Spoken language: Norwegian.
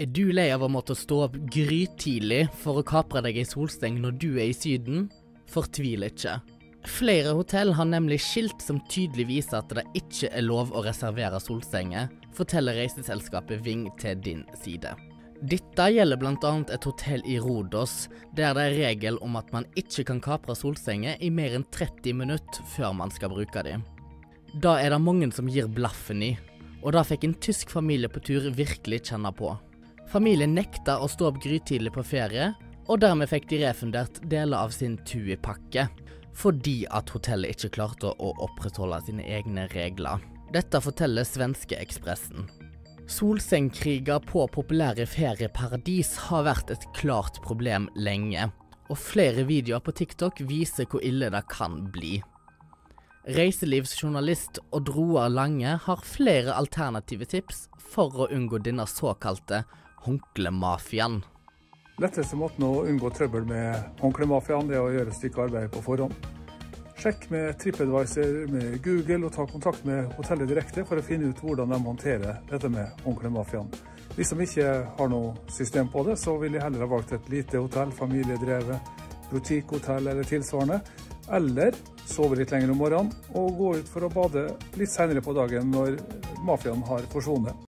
Er du lei av å måtte stå opp grytidlig for å kapre deg i solsteng når du er i Syden? Fortvil ikke. Flere hotell har nemlig skilt som tydelig viser at det ikke er lov å reservere solstenger, forteller reiseselskapet Ving til din side. Dette gjelder blant annet et hotell i Rhodos, der det er regel om at man ikke kan kapre solstenger i mer enn 30 minutter før man skal bruke dem. Da er det mange som gir blaffen i, og da fikk en tysk familie på tur virkelig kjenne på. Familien nekta å stå opp grytidlig på ferie, og dermed fikk de refundert deler av sin TUI-pakke, fordi at hotellet ikke klarte å opprettholde sine egne regler. Dette forteller svenske Expressen. Solsengkriger på populære ferieparadis har vært et klart problem lenge, og flere videoer på TikTok viser hvor ille det kan bli. Reiselivsjournalist Odd Roar Lange har flere alternative tips for å unngå denne såkalte håndklemafiaen. Letteste måten å unngå trøbbel med håndklemafiaen er å gjøre et stykke arbeid på forhånd. Sjekk med TripAdvisor, med Google og ta kontakt med hotellet direkte for å finne ut hvordan de håndterer dette med håndklemafiaen. Hvis de ikke har noe system på det, så vil jeg heller ha valgt et lite hotell, familiedrevet, butikkhotell eller tilsvarende, eller sove litt lenger om morgenen og gå ut for å bade litt senere på dagen når mafiaen har forsvunnet.